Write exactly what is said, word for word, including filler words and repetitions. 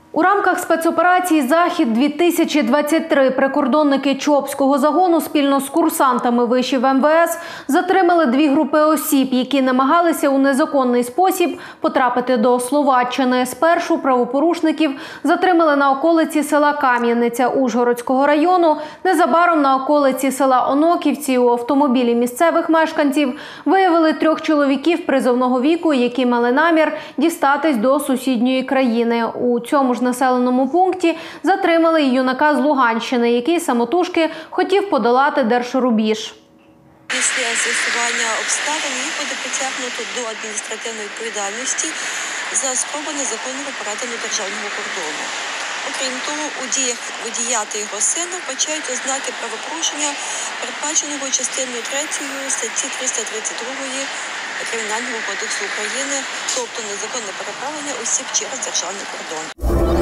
У рамках спецоперації «Захід-дві тисячі двадцять три» прикордонники Чопського загону спільно з курсантами вишів ем ве ес затримали дві групи осіб, які намагалися у незаконний спосіб потрапити до Словаччини. Спершу правопорушників затримали на околиці села Кам'яниця Ужгородського району. Незабаром на околиці села Оноківці у автомобілі місцевих мешканців виявили трьох чоловіків призовного віку, які мали намір дістатись до сусідньої країни. У цьому ж населеному пункті затримали й юнака з Луганщини, який самотужки хотів подолати держрубіж. Після з'ясування обставин їх буде притягнуто до адміністративної відповідальності за спробу незаконного перетину державного кордону. Окрім того, у діях водія та його сина вбачають ознаки правопорушення, передбаченого частиною третьою статті триста тридцять два Кримінального кодексу України, тобто незаконне переправлення осіб через державний кордон.